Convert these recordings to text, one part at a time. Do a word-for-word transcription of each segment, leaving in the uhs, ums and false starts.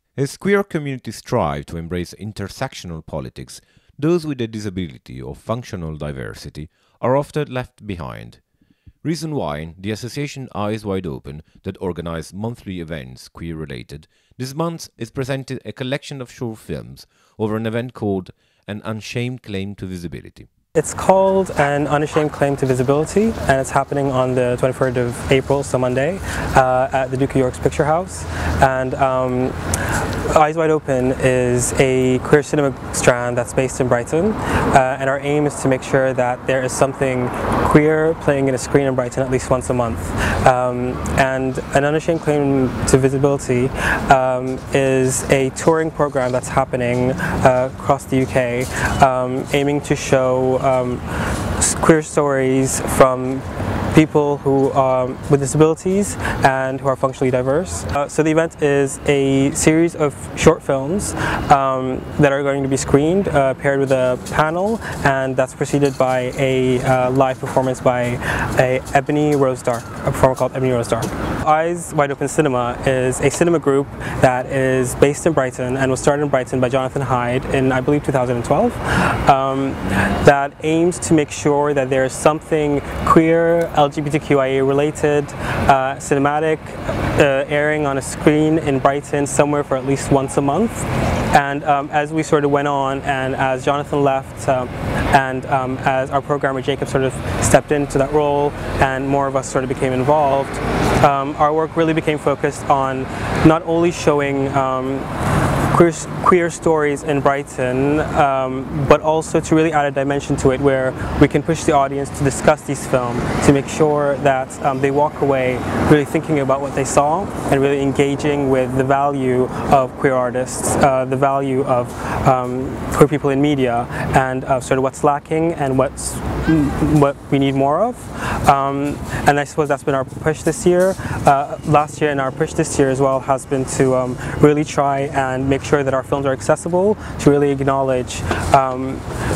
As queer communities strive to embrace intersectional politics, those with a disability or functional diversity are often left behind. Reason why the association Eyes Wide Open, that organize monthly events queer-related, this month is presented a collection of short films over an event called An Unshamed Claim to Visibility. It's called An Unashamed Claim to Visibility, and it's happening on the twenty-third of April, so Monday, uh, at the Duke of York's Picture House. And um, Eyes Wide Open is a queer cinema strand that's based in Brighton, uh, and our aim is to make sure that there is something queer playing in a screen in Brighton at least once a month. Um, and An Unashamed Claim to Visibility um, is a touring program that's happening uh, across the U K, um, aiming to show Um, queer stories from people who um, with disabilities and who are functionally diverse. Uh, so the event is a series of short films um, that are going to be screened, uh, paired with a panel, and that's preceded by a uh, live performance by a Ebony Rose Dark, a performer called Ebony Rose Dark. Eyes Wide Open Cinema is a cinema group that is based in Brighton and was started in Brighton by Jonathan Hyde in, I believe, two thousand twelve, um, that aims to make sure that there is something queer, L G B T Q I A related, uh, cinematic, uh, airing on a screen in Brighton somewhere for at least once a month. And um, as we sort of went on, and as Jonathan left, um, and um, as our programmer Jacob sort of stepped into that role, and more of us sort of became involved, um, our work really became focused on not only showing um, Queer, queer stories in Brighton, um, but also to really add a dimension to it where we can push the audience to discuss these films, to make sure that um, they walk away really thinking about what they saw and really engaging with the value of queer artists, uh, the value of um, queer people in media, and uh, sort of what's lacking and what's what we need more of. Um, and I suppose that's been our push this year, uh, last year, and our push this year as well has been to um, really try and make sure that our films are accessible, to really acknowledge um,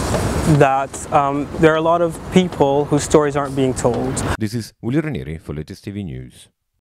that um, there are a lot of people whose stories aren't being told. This is Ranieri for Latest T V News.